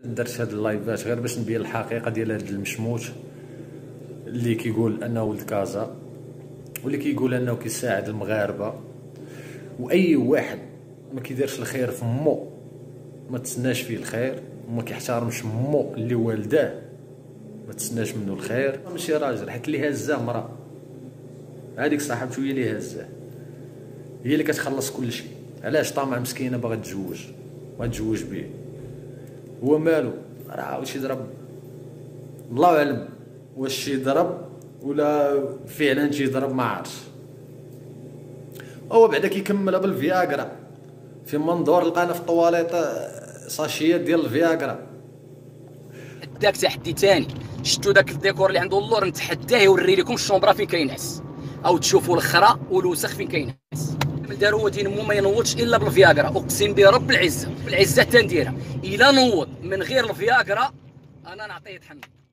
درت هاد اللايفات غير باش نبين الحقيقه ديال هاد المشموت اللي كيقول انه ولد كازا، واللي كيقول انه كيساعد المغاربه. واي واحد ما كيديرش الخير في مو ما تسناش فيه الخير، وما كيحترمش مو اللي والداه ما تسناش منه الخير. ماشي راجل، حيت اللي هزاه مراه، هذيك صاحبته هي اللي هزاه، هي اللي كتخلص كل شيء. علاش طامع مسكينه باغا تتزوج وغتزوج به، هو مالو؟ راه واش يضرب الله اعلم، واش يضرب ولا فعلا تيضرب ما عرفتش. هو بعدا كيكملها بالفياغرا في منظور، لقانا في الطواليط ساشيات ديال الفياغرا. داك تحدي ثاني، شفتوا داك الديكور اللي عنده اللور، نتحداه يوري لكم الشومبرا فين كاينعس، او تشوفوا الخرا والوسخ فين كاينعس. داروا هو دين مو ما ينوضش الا بالفياغرا، اقسم برب العزه بالعزه تنديرها. الا نوض من غير الفياغرا انا نعطيه تحمل.